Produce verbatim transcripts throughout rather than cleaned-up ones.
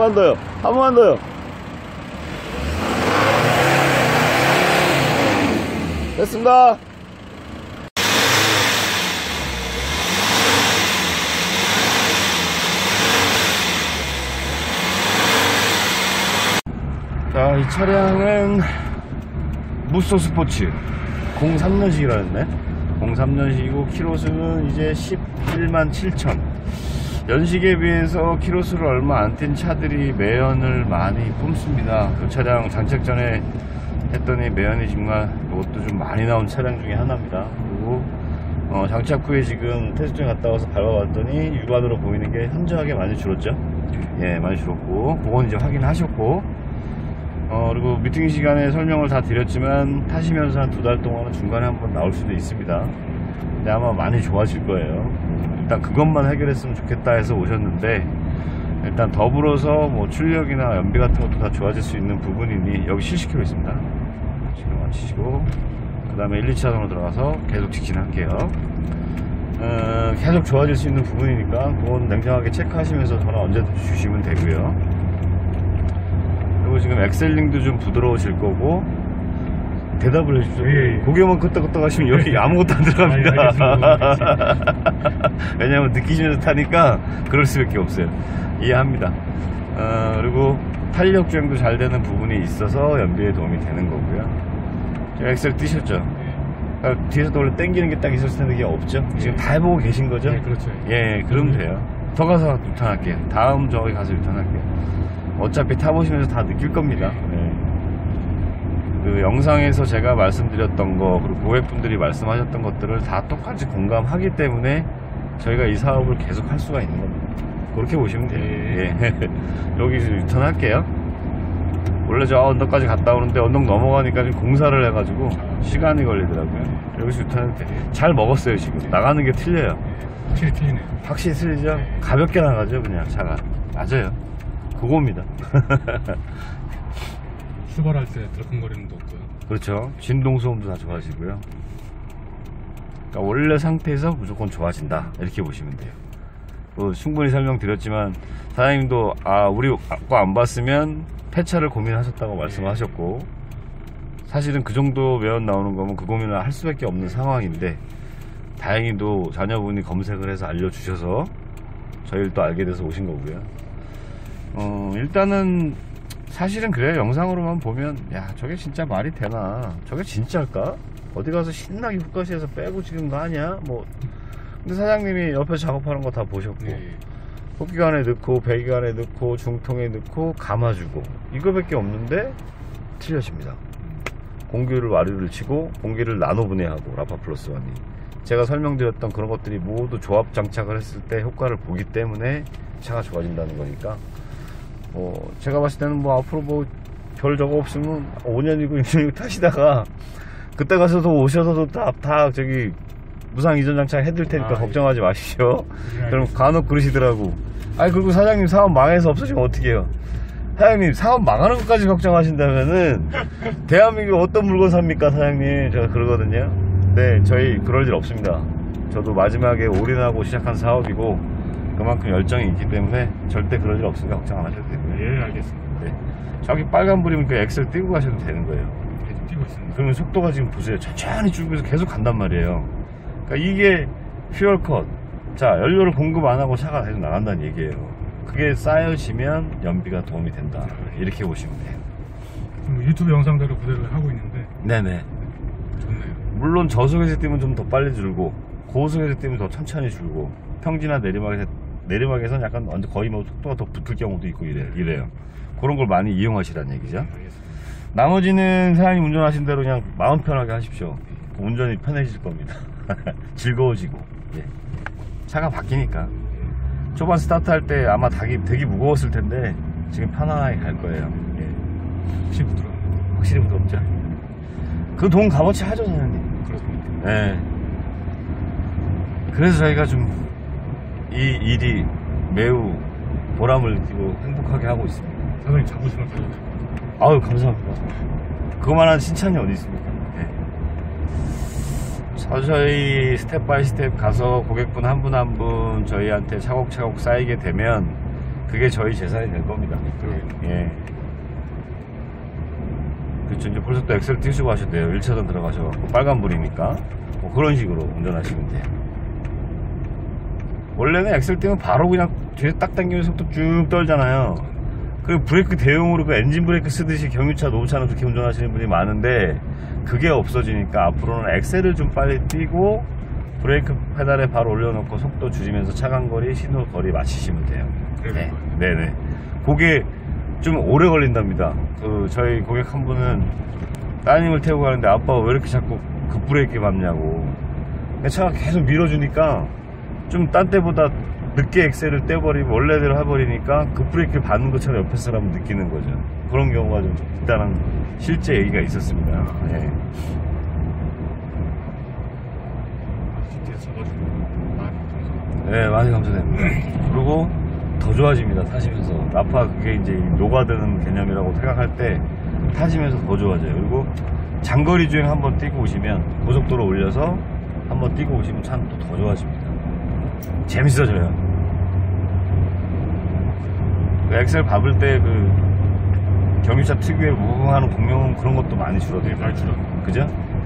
번만 더요. 한 번만 더요. 됐습니다. 자, 이 차량은 무쏘 스포츠 공삼 년식이라 했네. 공삼 년식이고 키로수는 이제 십일만 칠천. 연식에 비해서 키로수를 얼마 안 뛴 차들이 매연을 많이 뿜습니다. 이 차량 장착 전에 했더니 매연이 정말 이것도 좀 많이 나온 차량 중에 하나입니다. 그리고 어, 장착 후에 지금 테스트에 갔다 와서 밟아봤더니 육안으로 보이는 게 현저하게 많이 줄었죠. 예, 많이 줄었고 그건 이제 확인하셨고, 어, 그리고 미팅 시간에 설명을 다 드렸지만 타시면서 한 두 달 동안은 중간에 한번 나올 수도 있습니다. 근데 아마 많이 좋아질 거예요. 일단 그것만 해결했으면 좋겠다 해서 오셨는데, 일단 더불어서 뭐 출력이나 연비 같은 것도 다 좋아질 수 있는 부분이니 여기 칠십 킬로미터 있습니다. 지금 마치시고 그 다음에 일, 이 차선으로 들어가서 계속 직진할게요. 어, 계속 좋아질 수 있는 부분이니까 그건 냉정하게 체크하시면서 전화 언제든지 주시면 되고요. 그리고 지금 엑셀링도 좀 부드러우실 거고, 대답을 해주십시오. 예, 예. 고개만 끄덕끄덕 하시면 여기 아무것도 안 들어갑니다. 왜냐면 느끼시면서 타니까 그럴 수밖에 없어요. 이해합니다. 어, 그리고 탄력 주행도 잘 되는 부분이 있어서 연비에 도움이 되는 거고요. 지금 엑셀 뛰셨죠? 그러니까 뒤에서도 원래 땡기는 게 딱 있었을 텐데 그게 없죠? 지금 다 해보고 계신 거죠? 네, 그렇죠. 예, 그러면 돼요. 더 가서 유턴할게요. 다음 저기 가서 유턴할게요. 어차피 타보시면서 다 느낄 겁니다. 네. 그 영상에서 제가 말씀드렸던 거, 그리고 고객분들이 말씀하셨던 것들을 다 똑같이 공감하기 때문에 저희가 이 사업을 계속 할 수가 있는 겁니다. 그렇게 보시면 돼요. 예. 여기서 유턴할게요. 원래 저 언덕까지 갔다 오는데 언덕 넘어가니까 지금 공사를 해가지고 시간이 걸리더라고요. 여기서 유턴해도 돼. 잘 먹었어요. 지금 나가는 게 틀려요. 확실히 틀리네요. 확실히 틀리죠. 가볍게 나가죠. 그냥 차가. 맞아요. 그겁니다. 출발할 때 들컹거리는 도 없고요. 그렇죠. 진동소음도 다 좋아지고요. 그러니까 원래 상태에서 무조건 좋아진다, 이렇게 보시면 돼요. 뭐 충분히 설명드렸지만 사장님도 아 우리 거 안 봤으면 폐차를 고민하셨다고 말씀하셨고, 사실은 그 정도 매연 나오는 거면 그 고민을 할 수밖에 없는 상황인데, 다행히도 자녀분이 검색을 해서 알려주셔서 저희를 또 알게 돼서 오신 거고요. 어 일단은 사실은 그래요. 영상으로만 보면 야 저게 진짜 말이 되나, 저게 진짜일까, 어디 가서 신나게 후가시에서 빼고 지금 거 아니야 뭐. 근데 사장님이 옆에 작업하는 거 다 보셨고, 네. 호기관에 넣고 배기관에 넣고 중통에 넣고 감아주고 이거밖에 없는데 틀려집니다. 공기를 와류를 치고 공기를 나노 분해하고 라파플러스완이, 제가 설명드렸던 그런 것들이 모두 조합 장착을 했을 때 효과를 보기 때문에 차가 좋아진다는 거니까, 어, 제가 봤을 때는 뭐 앞으로 뭐 별 저거 없으면 오 년이고 육 년이고 타시다가 그때 가서도 오셔서도 다, 다 저기 무상 이전 장착 해드릴 테니까 아, 걱정하지 예. 마시죠. 예, 그럼 간혹 그러시더라고. 아니 그리고 사장님 사업 망해서 없어지면 어떻게 해요? 사장님 사업 망하는 것까지 걱정하신다면은 대한민국 어떤 물건 삽니까 사장님? 제가 그러거든요. 네, 저희 그럴 일 없습니다. 저도 마지막에 올인하고 시작한 사업이고 그만큼 열정이 있기 때문에 절대 그럴 일 없으니까 걱정 안 하셔도 되고요. 예, 알겠습니다. 네. 저기 빨간불이면 그 엑셀 띄고 가셔도 되는 거예요. 계속 뛰고 있습니다. 그러면 속도가 지금 보세요. 천천히 줄고 해서 계속 간단 말이에요. 그러니까 이게 퓨얼컷. 자, 연료를 공급 안 하고 차가 계속 나간다는 얘기예요. 그게 쌓여지면 연비가 도움이 된다, 이렇게 보시면 돼요. 유튜브 영상대로 그대로 하고 있는데 네네, 좋네요. 물론 저속에서 뛰면 좀 더 빨리 줄고 고속에서 뛰면 더 천천히 줄고 평지나 내리막에서, 내리막에서는 약간 완전 거의 뭐 속도가 더 붙을 경우도 있고 이래요. 이래요. 그런 걸 많이 이용하시라는 얘기죠. 나머지는 사장님 운전하신 대로 그냥 마음 편하게 하십시오. 운전이 편해질 겁니다. 즐거워지고. 예. 차가 바뀌니까. 초반 스타트 할 때 아마 되게, 되게 무거웠을 텐데 지금 편안하게 갈 거예요. 예. 확실히 부드러워. 확실히 부드럽죠. 그 돈 값어치 하죠 사장님. 그렇습니다. 예. 그래서 저희가 좀 이 일이 매우 보람을 느끼고 행복하게 하고 있습니다. 사장님 자부심을 가져주세요. 아유 감사합니다. 그만한 칭찬이 어디 있습니까? 네. 서서히 스텝 바이 스텝 가서 고객분 한 분 한 분 저희한테 차곡차곡 쌓이게 되면 그게 저희 재산이 될 겁니다. 그러게요. 예. 그렇죠. 이제 벌써 또 엑셀 띄우시고 하셨대요. 일 차선 들어가셔갖고 빨간불이니까 뭐 그런 식으로 운전하시면 돼요. 원래는 엑셀 띄우면 바로 그냥 뒤에 딱 당기면 속도 쭉 떨잖아요. 그리고 브레이크 대용으로 그 엔진 브레이크 쓰듯이 경유차, 노후차는 그렇게 운전하시는 분이 많은데 그게 없어지니까 앞으로는 엑셀을 좀 빨리 띄고 브레이크 페달에 바로 올려놓고 속도 줄이면서 차간거리, 신호거리 맞추시면 돼요. 네. 네네. 그게 좀 오래 걸린답니다. 그 저희 고객 한 분은 따님을 태우고 가는데 아빠가 왜 이렇게 자꾸 급브레이크 밟냐고. 차가 계속 밀어주니까 좀 딴 때보다 늦게 엑셀을 떼버리면 원래대로 해버리니까 급브레이크를 밟는 것처럼 옆에 사람은 느끼는 거죠. 그런 경우가 좀 일단은 실제 얘기가 있었습니다. 네. 네, 많이 감사드립니다. 그리고 더 좋아집니다. 타시면서 라파 그게 이제 녹아드는 개념이라고 생각할 때 타시면서 더 좋아져요. 그리고 장거리 주행 한번 뛰고 오시면 고속도로 올려서 한번 뛰고 오시면 차는 또 더 좋아집니다. 재밌어져요. 그 엑셀 밟을 때 그 경유차 특유의 우웅하는 공명음 그런 것도 많이 줄어들어요. 많이 줄어. 그죠?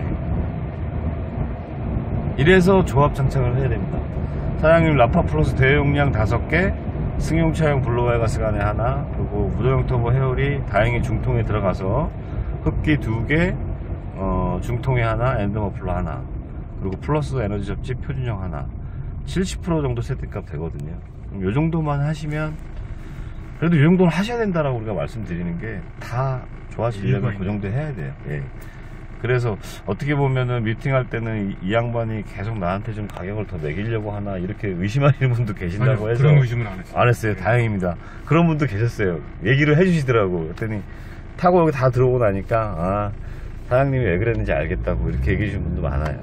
이래서 조합 장착을 해야 됩니다. 사장님 라파 플러스 대용량 다섯 개, 승용차용 블루와이가스 간에 하나, 그리고 무도형 터보 헤어리 다행히 중통에 들어가서 흡기 두 개, 어, 중통에 하나, 엔드머플러 하나, 그리고 플러스 에너지 접지 표준형 하나. 칠십 퍼센트 정도 세팅값 되거든요. 그럼 요 정도만 하시면, 그래도 이 정도는 하셔야 된다라고 우리가 말씀드리는 게 다 좋아지려면 그 정도 해야 돼요. 예. 그래서 어떻게 보면은 미팅할 때는 이, 이 양반이 계속 나한테 좀 가격을 더 매기려고 하나 이렇게 의심하시는 분도 계신다고 아니요, 해서 그런 의심은 안 했어요. 안 했어요. 네. 다행입니다. 그런 분도 계셨어요. 얘기를 해주시더라고. 그랬더니 타고 여기 다 들어오고 나니까 아 사장님이 왜 그랬는지 알겠다고 이렇게 얘기해 주신 분도 많아요.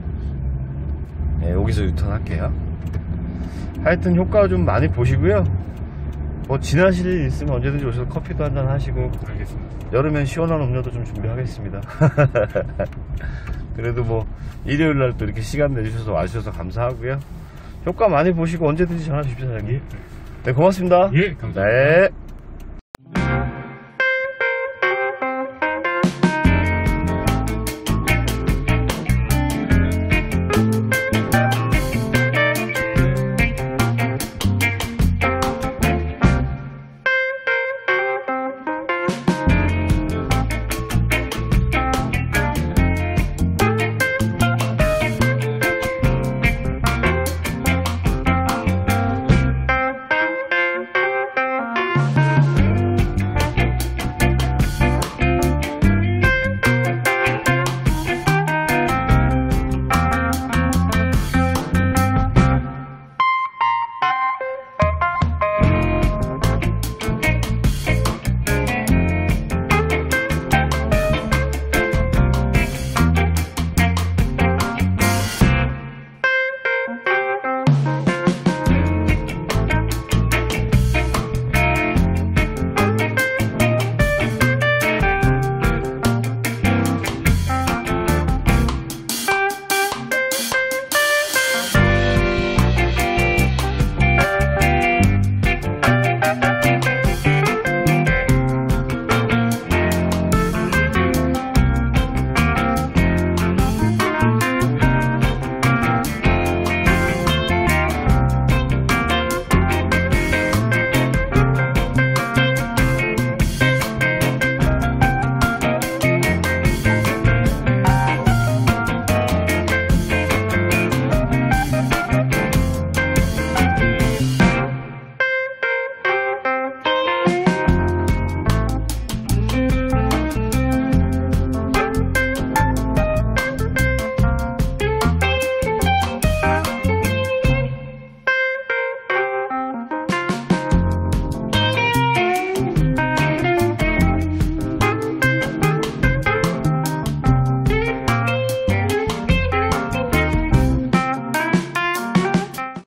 네, 여기서 유턴할게요. 하여튼 효과 좀 많이 보시고요. 뭐 지나실 일 있으면 언제든지 오셔서 커피도 한잔 하시고 알겠습니다. 여름엔 시원한 음료도 좀 준비하겠습니다. 그래도 뭐 일요일날 또 이렇게 시간 내주셔서 와주셔서 감사하고요. 효과 많이 보시고 언제든지 전화 주십시오 사장님. 네 고맙습니다. 예, 감사합니다. 네.